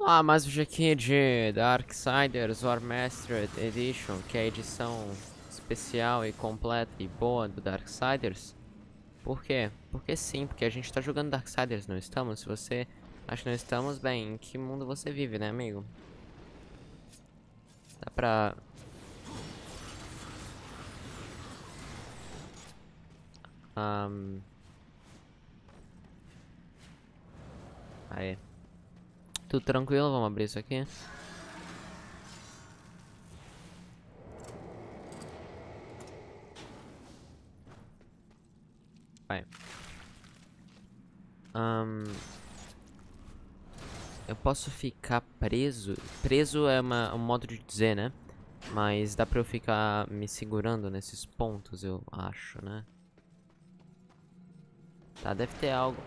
Ah, mais um vídeo aqui de Darksiders Warmastered Edition, que é a edição especial e completa e boa do Darksiders. Por quê? Porque sim, porque a gente tá jogando Darksiders, não estamos? Se você acha que não estamos, bem, em que mundo você vive, né, amigo? Dá pra... Aí. Tudo tranquilo? Vamos abrir isso aqui. Vai. Eu posso ficar preso? Preso é um modo de dizer, né? Mas dá pra eu ficar me segurando nesses pontos, eu acho, né? Tá, deve ter algo.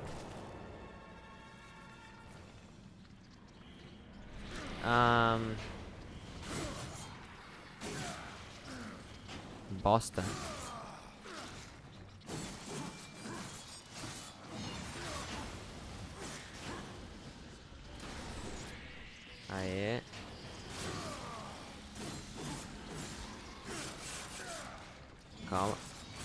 Bosta. Aê. Calma.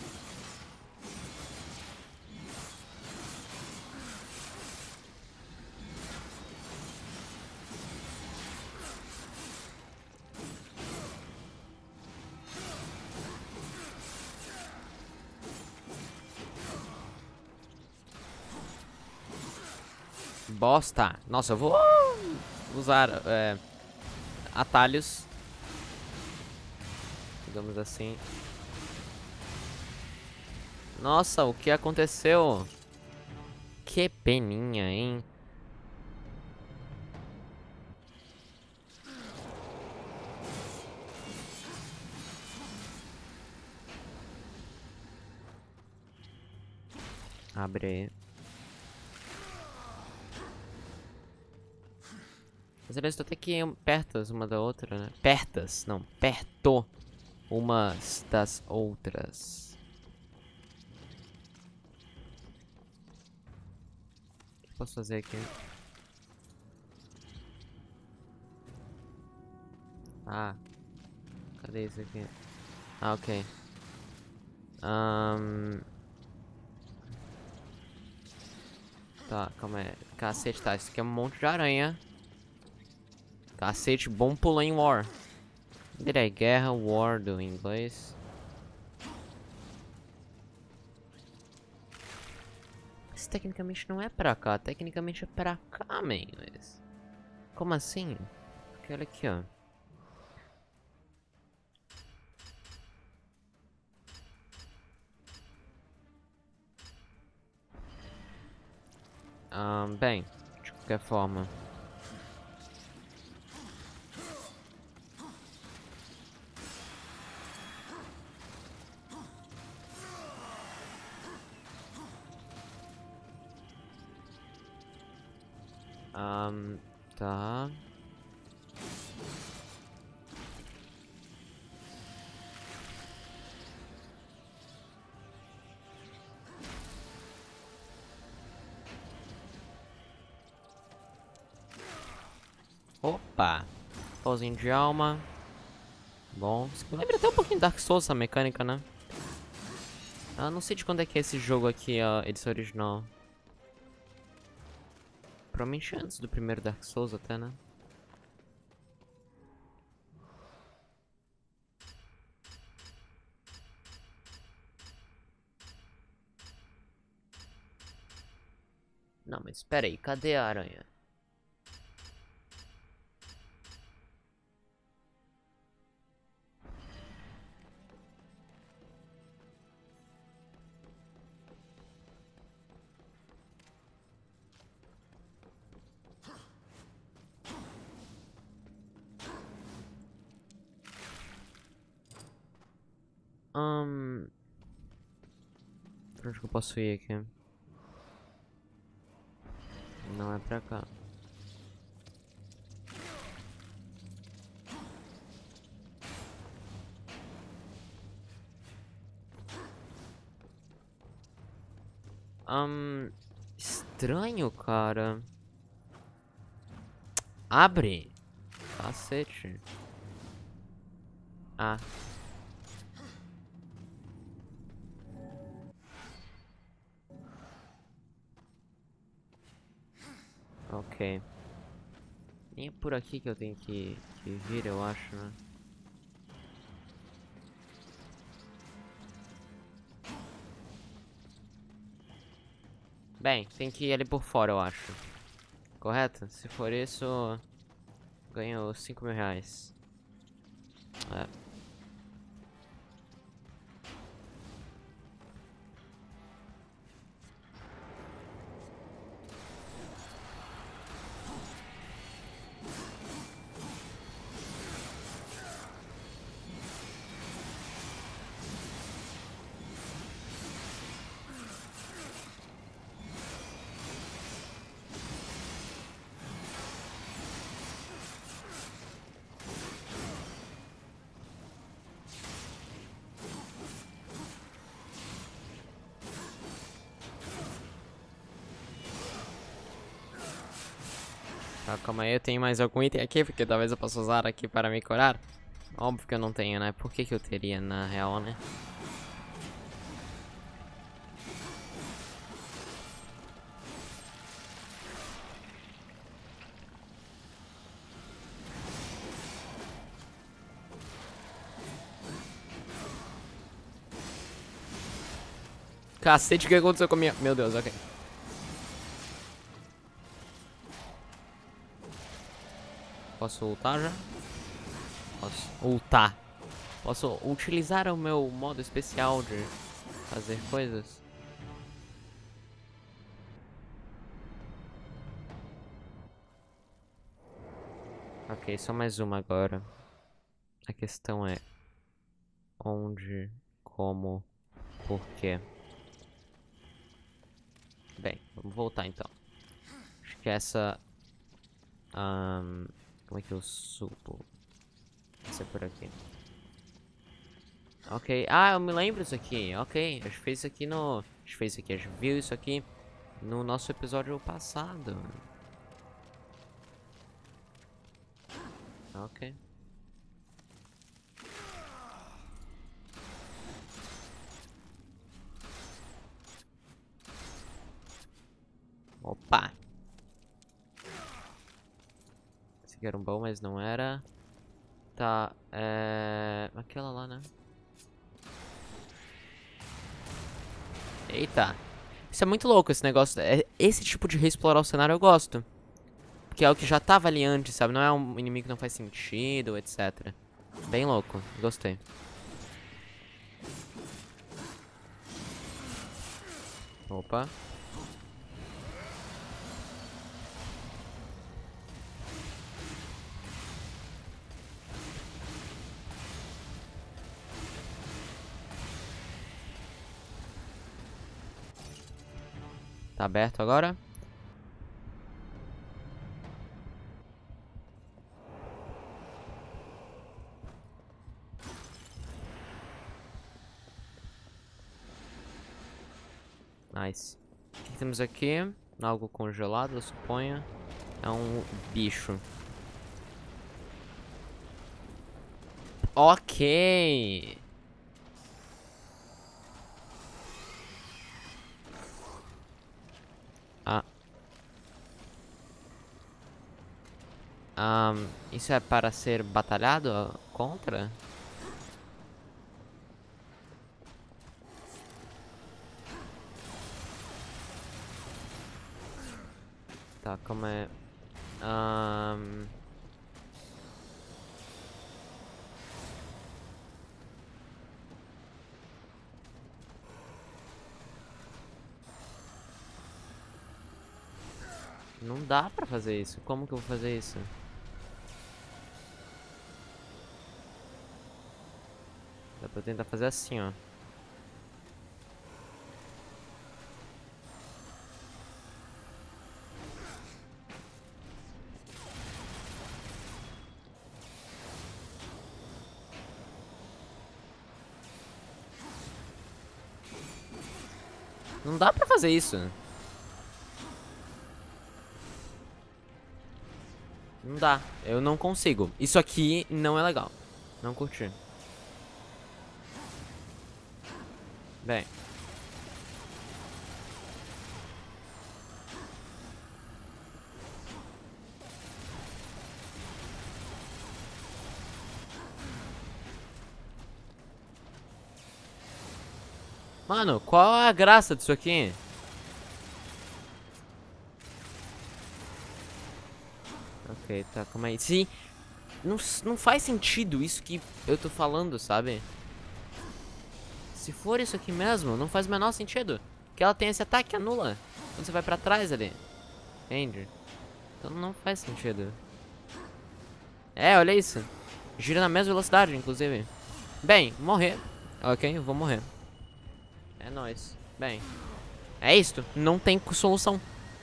Bosta. Nossa, eu vou usar atalhos. Digamos assim. Nossa, o que aconteceu? Que peninha, hein? Abre aí. Mas eles estão até que pertas uma da outra, né? Pertas, não, perto umas das outras. O que eu posso fazer aqui? Ah, cadê isso aqui? Ah, ok. Tá, calma aí. Cacete, tá. Isso aqui é um monte de aranha. Cacete, bom pulo em War. Direi, guerra, War do inglês. Isso tecnicamente não é pra cá. Tecnicamente é pra cá, man. Mas... Como assim? Porque olha aqui, ó. Bem, de qualquer forma. Tá. Opa! Pauzinho de alma. Bom. Isso me lembra até um pouquinho Dark Souls essa mecânica, né? Ah, não sei de quando é que é esse jogo aqui, a edição original. Provavelmente antes do primeiro Dark Souls até, né? Não, mas espera aí, cadê a aranha? Pra onde que eu posso ir aqui? Não é pra cá. Estranho, cara. Abre? Cacete. Ah. Ok. Nem é por aqui que eu tenho que vir, eu acho, né? Bem, tem que ir ali por fora, eu acho. Correto? Se for isso, ganho 5.000 reais. É. Tá, calma aí, eu tenho mais algum item aqui, porque talvez eu possa usar aqui para me curar. Óbvio que eu não tenho, né? Por que que eu teria, na real, né? Cacete, o que aconteceu com a minha... Meu Deus, ok. Posso ultar já? Posso ultar. Posso utilizar o meu modo especial de fazer coisas? Ok, só mais uma agora. A questão é... Onde, como, por quê? Bem, vamos voltar então. Acho que essa... como é que eu subo? Essa é por aqui. Ok. Ah, eu me lembro disso aqui. Ok. A gente fez isso aqui no... A gente fez isso aqui. A gente viu isso aqui no nosso episódio passado. Ok. Opa. Esse aqui era um bom, mas não era. Tá. Aquela lá, né? Eita. Isso é muito louco, esse negócio. Esse tipo de reexplorar o cenário eu gosto. Porque é o que já tava ali antes, sabe? Não é um inimigo que não faz sentido, etc. Bem louco. Gostei. Opa. Tá aberto agora? Nice. O que temos aqui? Algo congelado, eu suponho. É um bicho. Ok. Ah. Isso é para ser batalhado contra? Tá, como é... Não dá pra fazer isso. Como que eu vou fazer isso? Dá pra tentar fazer assim, ó. Não dá pra fazer isso. Não dá. Eu não consigo. Isso aqui não é legal. Não curti. Bem. Mano, qual é a graça disso aqui? Ok, tá, calma aí. Sim, não faz sentido isso que eu tô falando, sabe? Se for isso aqui mesmo, não faz o menor sentido. Que ela tem esse ataque, anula. Quando você vai pra trás ali. Entende? Então não faz sentido. É, olha isso. Gira na mesma velocidade, inclusive. Bem, morrer. Ok, eu vou morrer. É nóis. Bem, é isto. Não tem solução.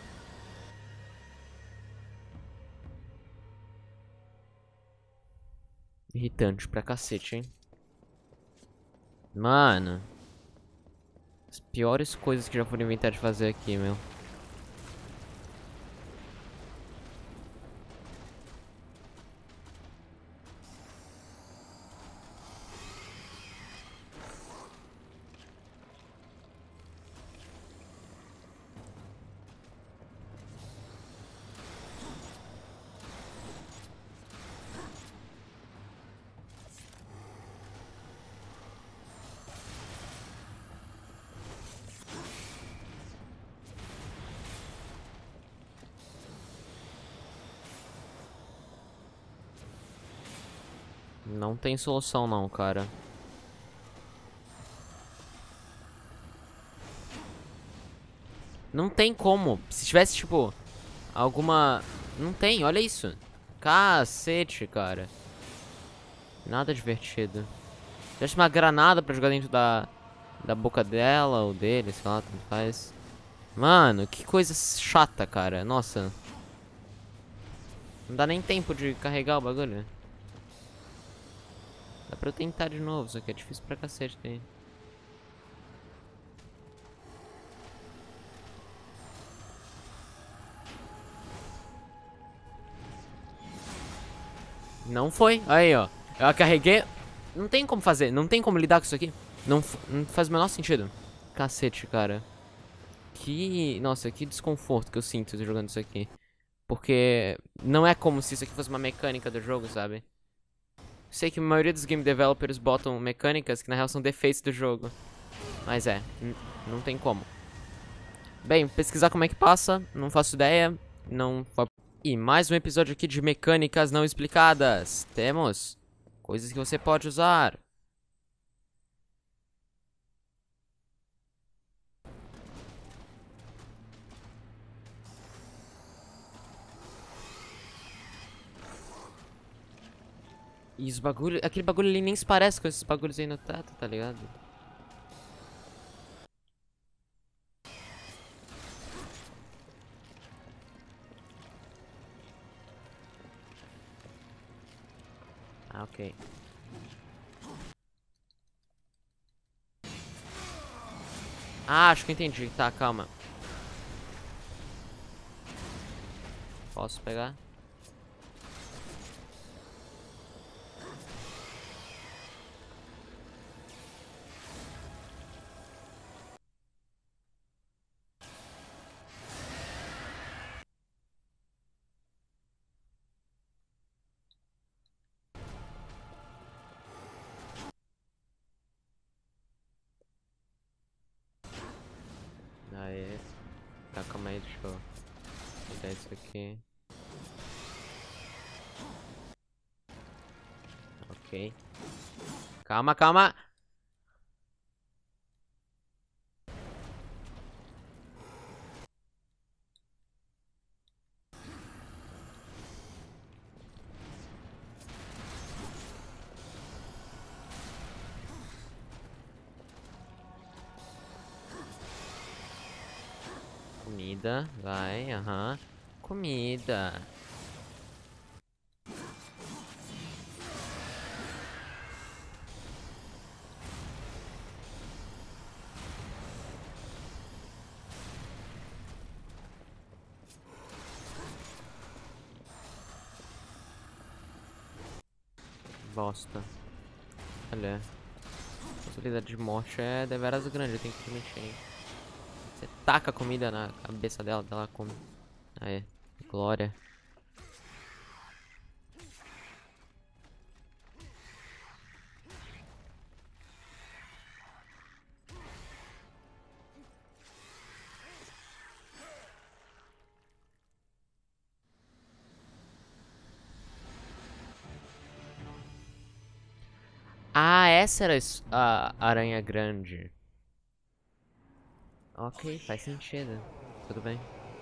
Irritante pra cacete, hein? Mano. As piores coisas que já foram inventadas de fazer aqui, meu. Não tem solução não, cara. Não tem como. Se tivesse, tipo, alguma... Não tem, olha isso. Cacete, cara. Nada divertido. Se tivesse uma granada pra jogar dentro da boca dela ou dele, sei lá, tanto faz. Mano, que coisa chata, cara. Nossa. Não dá nem tempo de carregar o bagulho. Dá pra eu tentar de novo, só que é difícil pra cacete daí. Não foi. Aí, ó. Eu a carreguei. Não tem como fazer. Não tem como lidar com isso aqui. Não faz o menor sentido. Cacete, cara. Que... Nossa, que desconforto que eu sinto jogando isso aqui. Porque não é como se isso aqui fosse uma mecânica do jogo, sabe? Sei que a maioria dos game developers botam mecânicas que na real são defeitos do jogo. Mas não tem como. Bem, pesquisar como é que passa, não faço ideia. Não. E mais um episódio aqui de mecânicas não explicadas. Temos coisas que você pode usar. E os bagulho, aquele bagulho ali nem se parece com esses bagulhos aí no teto, tá ligado? Ah, ok. Ah, acho que eu entendi. Tá, calma. Posso pegar? Aí. Tá, calma aí, deixa eu pegar isso aqui. Ok. Calma, calma. Comida, vai, aham. Comida. bosta. Olha. A possibilidade de morte é deveras grande, eu tenho que admitir, hein. Você taca a comida na cabeça dela, ela come. Aí, glória. Ah, essa era a aranha grande. Ok, faz sentido. Tudo bem.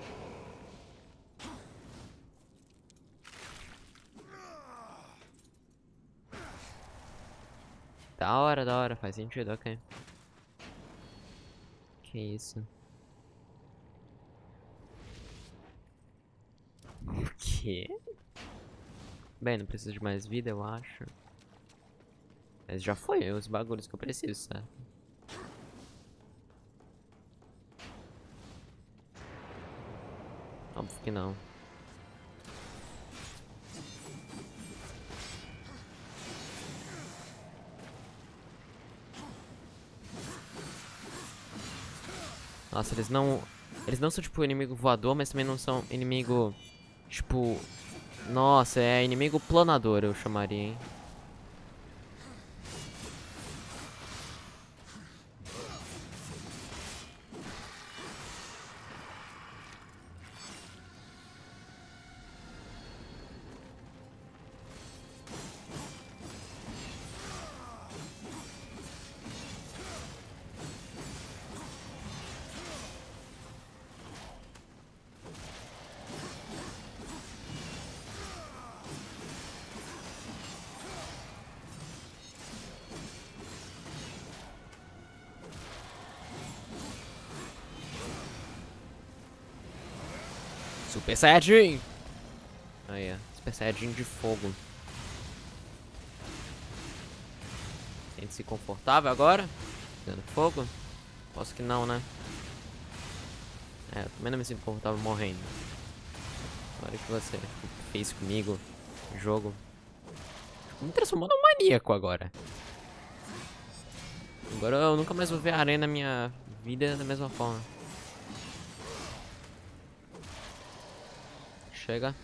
Da hora, faz sentido, ok. Que isso? O quê? Bem, não preciso de mais vida, eu acho. Mas já foi os bagulhos que eu preciso, certo? Óbvio que não. Nossa, eles não... Eles não são, tipo, inimigo voador, mas também não são inimigo... Tipo... Nossa, é inimigo planador, eu chamaria, hein? Super Saiyajin! Aí, é. Super Saiyajin de fogo. Sente-se confortável agora? Dando fogo? Posso que não, né? É, eu também não me sinto confortável morrendo. Olha o que você fez comigo no jogo. Me transformou num maníaco agora. Agora eu nunca mais vou ver a arena na minha vida da mesma forma. Chega.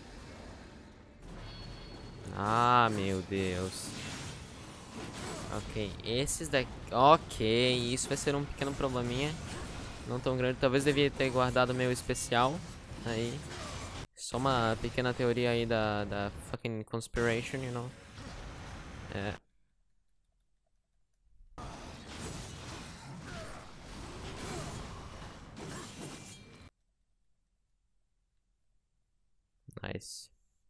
Ah, meu Deus. Ok, esses daqui... Ok, isso vai ser um pequeno probleminha. Não tão grande. Talvez devia ter guardado meu especial. Aí. Só uma pequena teoria aí da fucking conspiration, you know. É. Nice.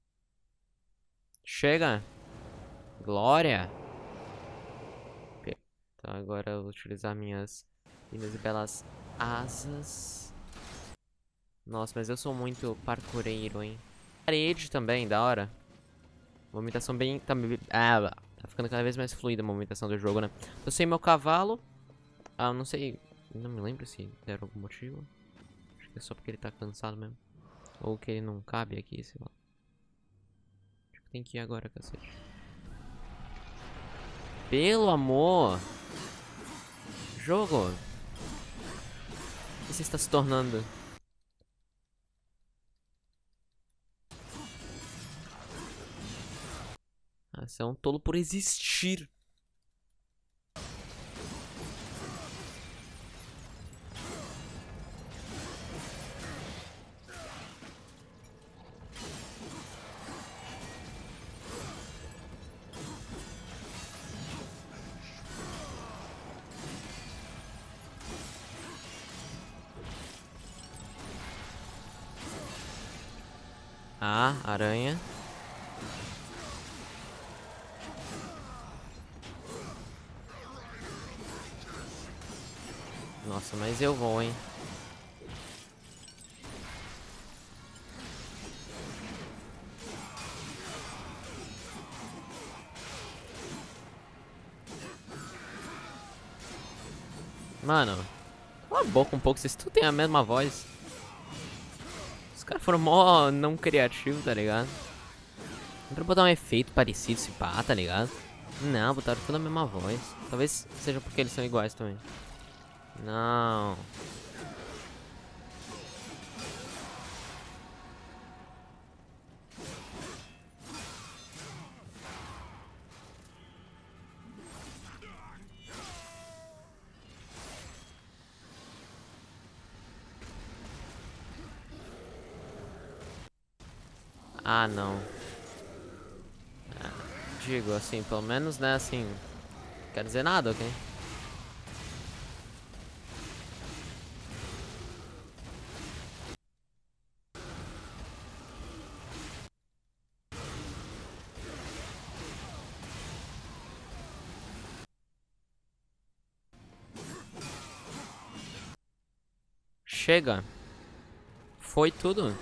Chega! Glória! Ok. Então agora eu vou utilizar minhas lindas e belas asas. Nossa, mas eu sou muito parkoureiro, hein? Parede também, da hora. Movimentação bem... tá ficando cada vez mais fluida a movimentação do jogo, né? Eu sei meu cavalo. Ah, não sei... Não me lembro se deram algum motivo. Acho que é só porque ele tá cansado mesmo. Ou que ele não cabe aqui, sei lá. Acho que tem que ir agora, cacete. Pelo amor! Jogo! O que você está se tornando? Ah, você é um tolo por existir. Ah, aranha. Nossa, mas eu vou, hein. Mano, cala a boca um pouco, vocês tudo têm a mesma voz. Os caras foram mó não criativos, tá ligado? Dá pra botar um efeito parecido se pá, tá ligado? Não, botaram tudo a mesma voz. Talvez seja porque eles são iguais também. Não. Ah, não. Digo, assim, pelo menos, né, assim... Quer dizer nada, ok? Chega. Foi tudo.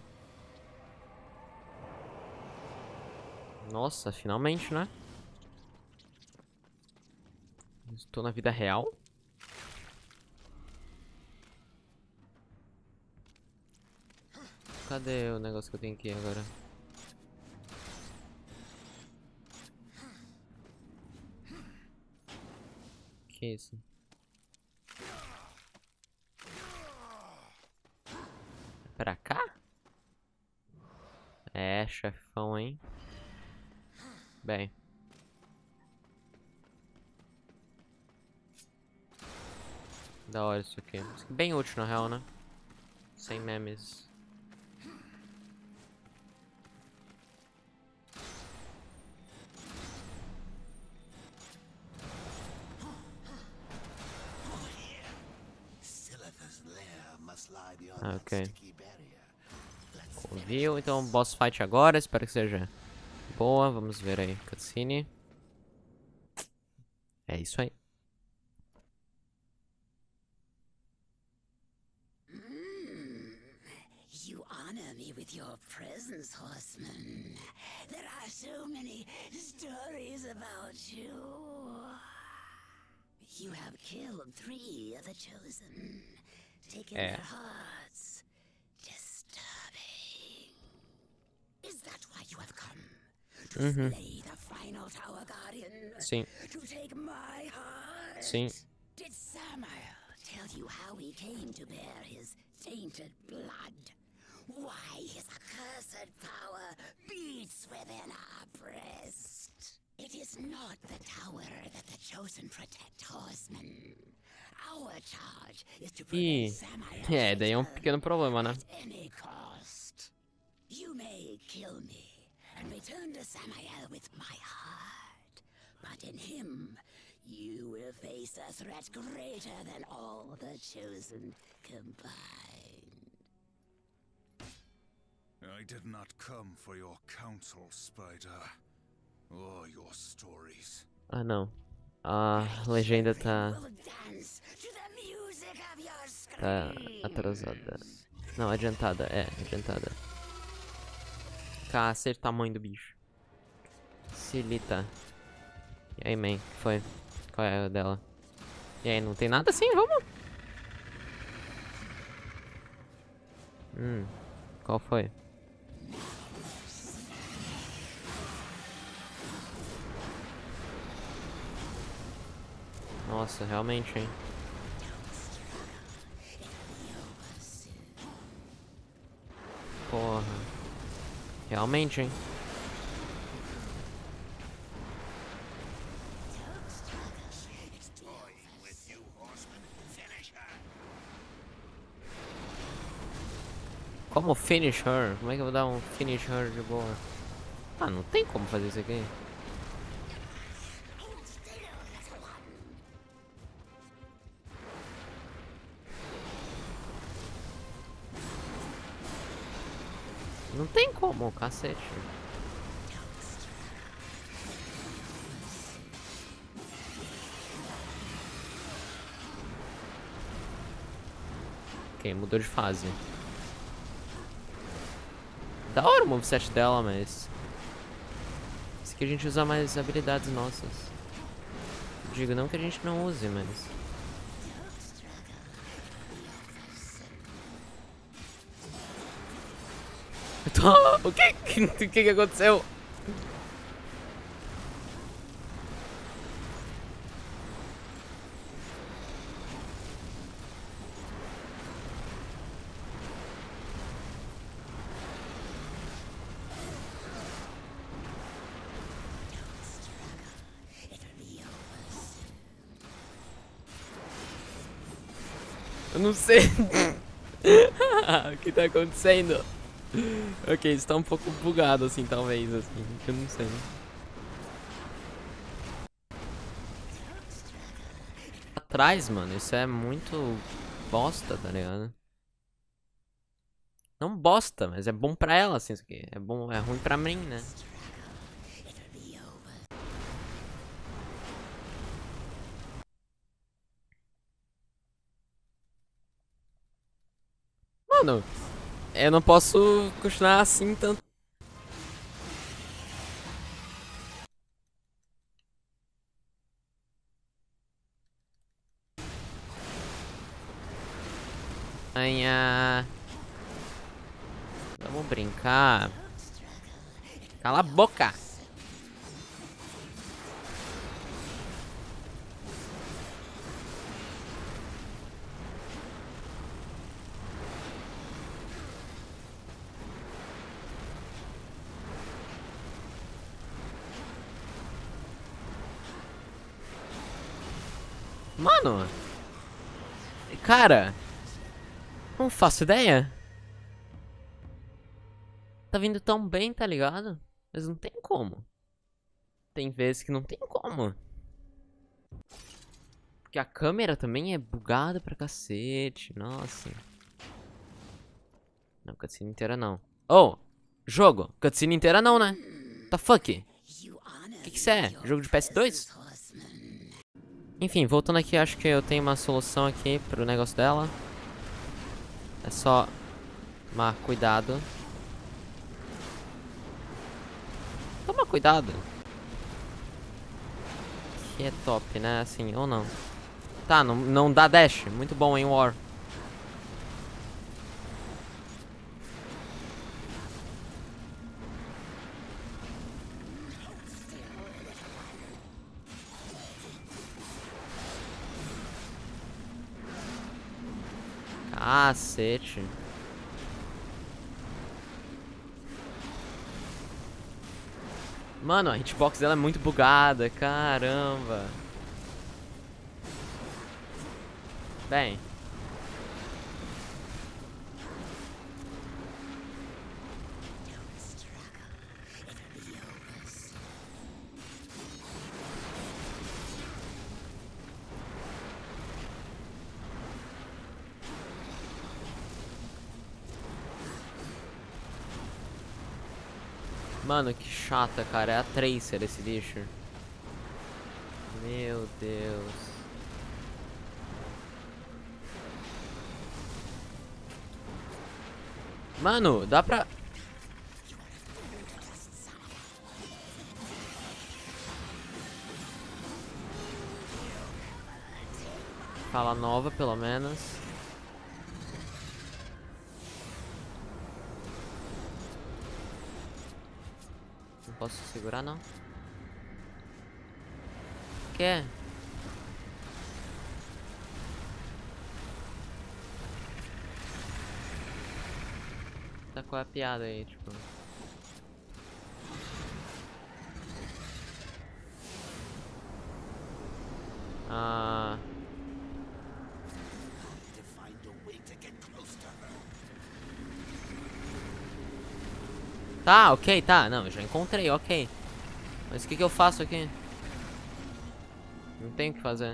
Nossa, finalmente, né? Estou na vida real. Cadê o negócio que eu tenho aqui agora? Que isso? Pra cá? É, chefão, hein? Bem. Da hora isso aqui. Bem útil, na real, né? Sem memes. Ah, ok. Ouviu? Então, boss fight agora. Espero que seja boa. Vamos ver aí. Cutscene. É isso aí. You honor me with your presence, horseman. There are so many stories about you. You have killed 3 of the chosen, taken their hearts. Disturbing. Is that why you have come? To slay the final Tower Guardian? Sim. To take my heart? Sim. Did Samael tell you how he came to bear his tainted blood? Why his accursed power beats within our breast? It is not the tower that the chosen protect, horsemen. Our charge is to prevent Samael's É, daí é um pequeno problema, né? at any cost. You may kill me and return to Samael with my heart, but in him you will face a threat greater than all the chosen combined. I did not come for your counsel, Spider, or your stories. Ah, não. A legenda tá Will dance to the music of your tá screams. atrasada. Não, adiantada. É, adiantada. Cacete, tamanho do bicho. Silita. E aí, man? Que foi? Qual é a dela? E aí, não tem nada assim? Vamos? Qual foi? Nossa, realmente, hein? Porra. Realmente, hein? Como finish her? Como é que eu vou dar um finish her de boa? Ah, não tem como fazer isso aqui. Não tem como, cacete. Ok, mudou de fase. Da hora o moveset dela, mas... Isso aqui a gente usa mais habilidades nossas. Digo, não que a gente não use, mas... O que? O que aconteceu? Eu não sei. O que tá acontecendo? Ok, isso tá um pouco bugado assim, talvez, assim. Eu não sei. Atrás, mano, isso é muito bosta, tá ligado? Não bosta, mas é bom pra ela, assim, isso aqui. É bom, é ruim pra mim, né? Mano, eu não posso continuar assim tanto. Anha. Vamos brincar. Cala a boca. Mano. Cara. Não faço ideia. Tá vindo tão bem, tá ligado? Mas não tem como. Tem vezes que não tem como. Porque a câmera também é bugada pra cacete. Nossa. Não, cutscene inteira não. Oh! Jogo! Cutscene inteira não, né? The fuck? Que isso é? Jogo de PS2? Enfim, voltando aqui, acho que eu tenho uma solução aqui pro negócio dela. É só tomar cuidado. Toma cuidado. Que é top, né? Assim, ou não. Tá, não dá dash. Muito bom em War. Cacete. Mano, a hitbox dela é muito bugada. Caramba. Bem. Mano, que chata, cara. É a Tracer esse bicho. Meu Deus. Mano, dá pra... Fala nova, pelo menos. Não posso segurar, não. Quer? Tá com a piada aí, tipo. Ah... Tá, ok, tá. Não, eu já encontrei, ok. Mas o que eu faço aqui? Não tem o que fazer.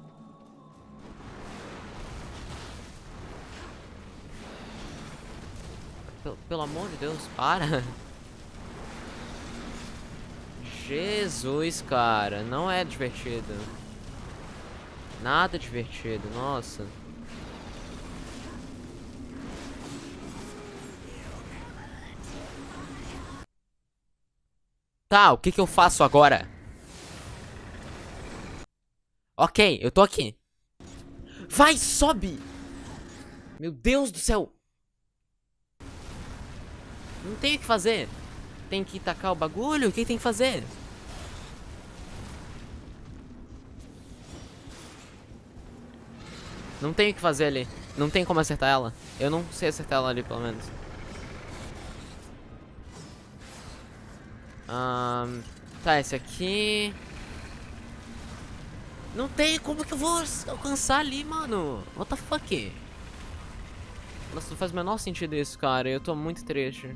Pelo amor de Deus, para. Jesus, cara. Não é divertido. Nada divertido, nossa. Tá, o que eu faço agora? Ok, eu tô aqui. Vai, sobe! Meu Deus do céu! Não tem o que fazer. Tem que tacar o bagulho? O que tem que fazer? Não tem o que fazer ali. Não tem como acertar ela. Eu não sei acertar ela ali, pelo menos. Tá, esse aqui... Não tem como que eu vou alcançar ali, mano. What the fuck? Nossa, não faz o menor sentido isso, cara. Eu tô muito triste.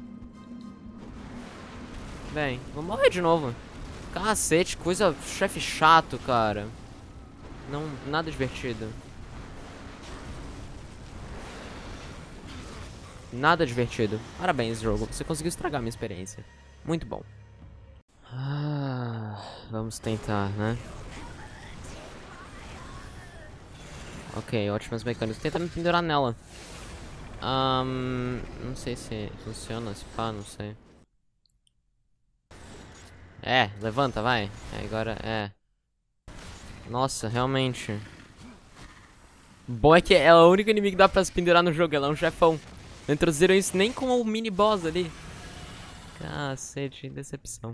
Bem, vou morrer de novo. Cacete, coisa... chefe chato, cara. Não, nada divertido. Nada divertido. Parabéns, jogo. Você conseguiu estragar minha experiência. Muito bom. Vamos tentar, né? Ok, ótimas mecânicas. Tenta me pendurar nela. Não sei se funciona, se pá, não sei. É, levanta, vai. Agora, Nossa, realmente. Bom é que é o único inimigo que dá pra se pendurar no jogo, ela é um chefão. Não introduziram isso nem com o mini boss ali. Cacete, decepção.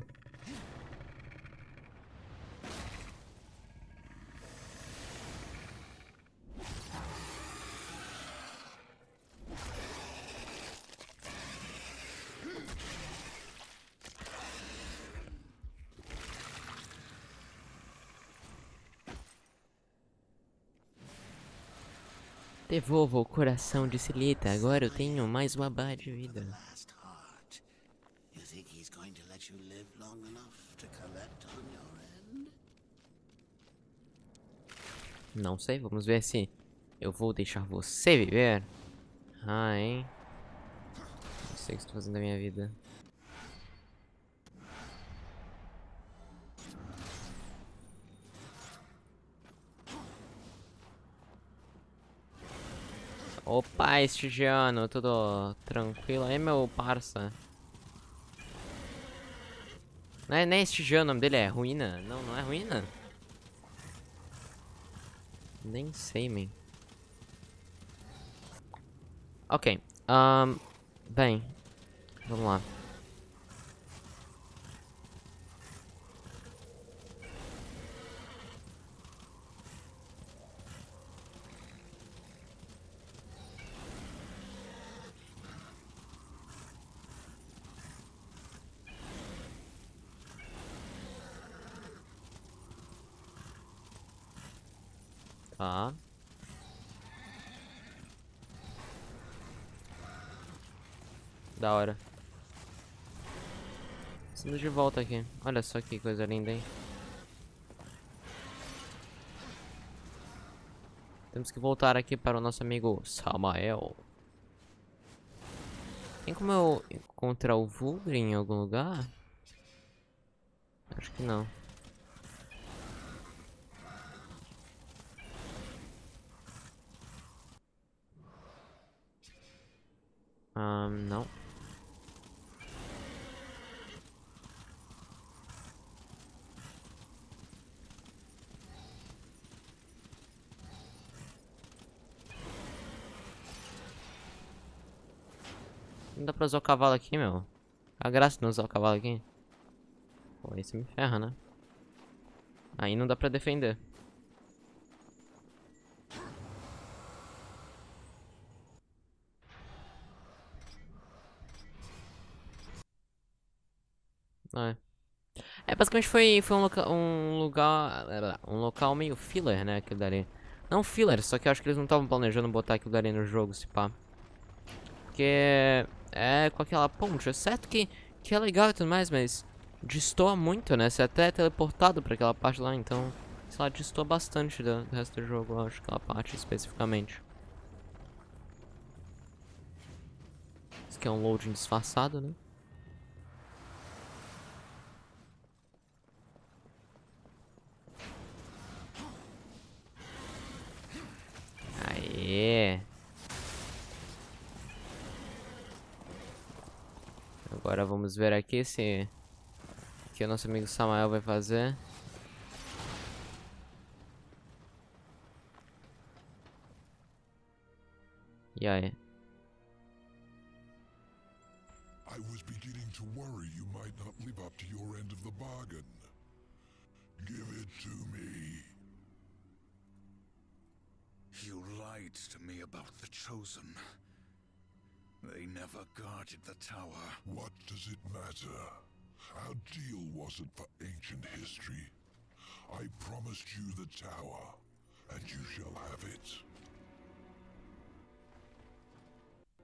Devolva o coração de Silita, agora eu tenho mais uma barra de vida. Last heart. You think he's going to let you live long enough to collect on your end? Não sei, vamos ver se eu vou deixar você viver. Hein? Não sei o que estou fazendo da minha vida. Opa, Estigiano, tudo tranquilo aí, meu parça? Não é nem Estigiano, o nome dele é Ruína? Não, não é Ruína? Nem sei, man. Ok, bem, vamos lá. Tá. Da hora. Sendo de volta aqui. Olha só que coisa linda, hein? Temos que voltar aqui para o nosso amigo Samael. Tem como eu encontrar o Vulgrim em algum lugar? Acho que não. Não. Não dá pra usar o cavalo aqui, meu. A graça de não usar o cavalo aqui. Pô, aí você me ferra, né? Aí não dá pra defender. É. Basicamente foi um local meio filler, né, aquilo dali. Não filler, só que eu acho que eles não estavam planejando botar aquilo dali no jogo, se pá. Porque é com aquela ponte, é certo que é legal e tudo mais, mas destoa muito, né? Você até é teleportado pra aquela parte lá, então, sei lá, destoa bastante do resto do jogo, eu acho, aquela parte especificamente. Isso aqui é um loading disfarçado, né? Aê! Agora vamos ver aqui se o que o nosso amigo Samael vai fazer. E aí? I was beginning to worry you might not live up to your end of the bargain. Give it to me. You lied to me about the Chosen. They never guarded the tower. What does it matter? Our deal wasn't for ancient history. I promised you the tower, and you shall have it.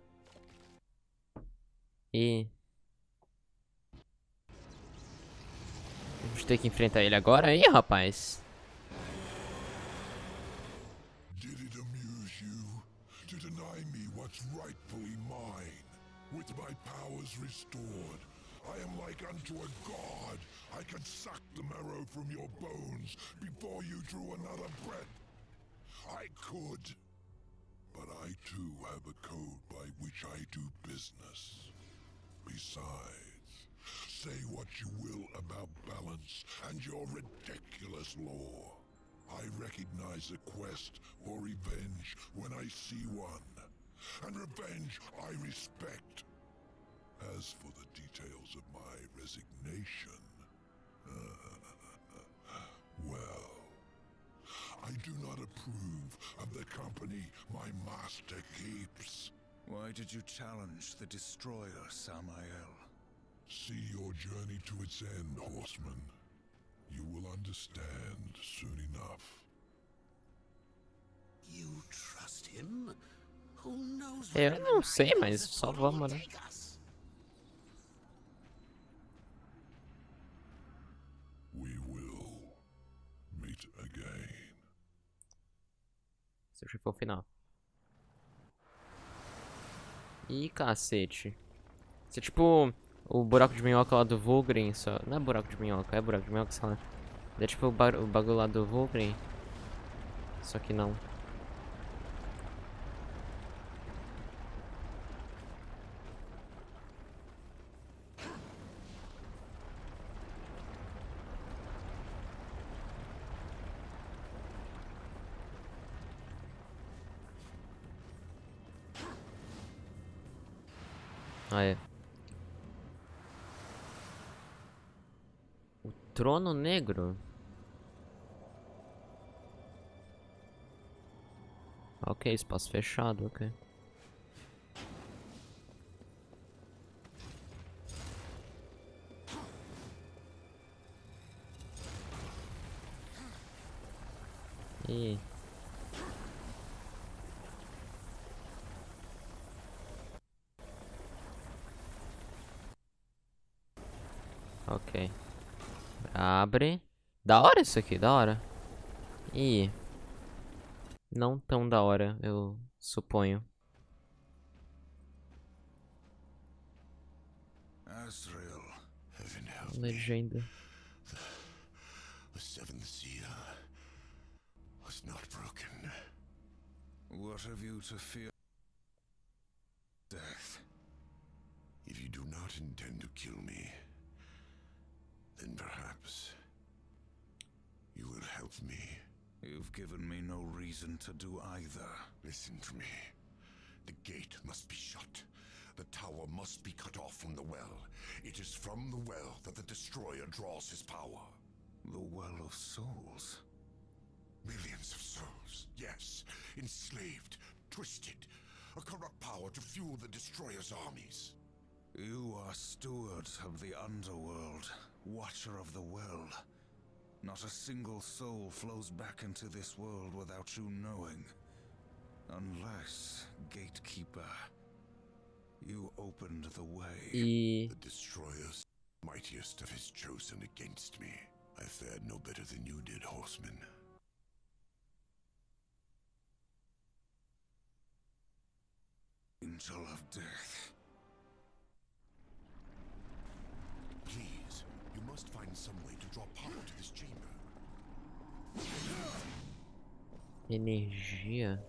E... a gente tem que enfrentar ele agora aí, rapaz. Did it amuse you to deny me what's rightfully mine? With my powers restored, I am like unto a god. I can suck the marrow from your bones before you drew another breath. I could. But I too have a code by which I do business. Besides, say what you will about balance and your ridiculous law. I recognize a quest for revenge when I see one. And revenge I respect. As for the details of my resignation, well, I do not approve of the company my master keeps. Why did you challenge the Destroyer, Samael? See your journey to its end, horseman. You will understand soon enough. You trust him? Who knows Eu where não the sei, mind mas of this só world will vamos, né? take us. We will meet again. Se eu for o final. Ih, cacete. Isso é tipo o buraco de minhoca lá do Vulgrim, só... Não é buraco de minhoca, é buraco de minhoca, sei lá. É tipo o bagulho lá do Vulgrim. Só que não. Ah, é. O Trono Negro? Ok, espaço fechado, ok. E... ok. Abre. Da hora isso aqui, da hora. E... não tão da hora, eu suponho. Azrael. Heaven help me. Legenda. The seventh seal was not broken. What have you to fear? Death. If you do not intend to kill me, then perhaps you will help me. You've given me no reason to do either. Listen to me. The gate must be shut. The tower must be cut off from the well. It is from the well that the Destroyer draws his power. The Well of Souls. Millions of souls, yes. Enslaved, twisted. A corrupt power to fuel the Destroyer's armies. You are stewards of the underworld, watcher of the well. Not a single soul flows back into this world without you knowing. Unless, Gatekeeper, you opened the way. E... The Destroyer's mightiest of his chosen against me. I fared no better than you did, horseman. Angel of Death. Please, you must find some way to draw power to this chamber. energia.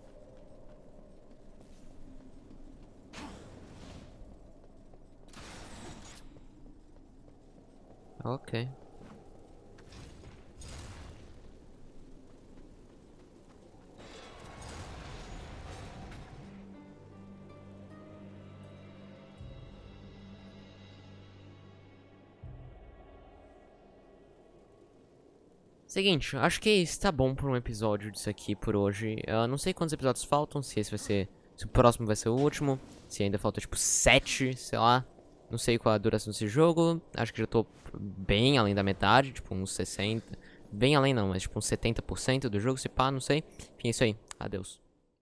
Ok. Seguinte, acho que está bom por um episódio disso aqui por hoje. Eu não sei quantos episódios faltam, se esse vai ser... se o próximo vai ser o último, se ainda falta tipo 7, sei lá. Não sei qual a duração desse jogo. Acho que já tô bem além da metade, tipo uns 60. Bem além não, mas tipo uns 70% do jogo, se pá, não sei. Enfim, é isso aí. Adeus.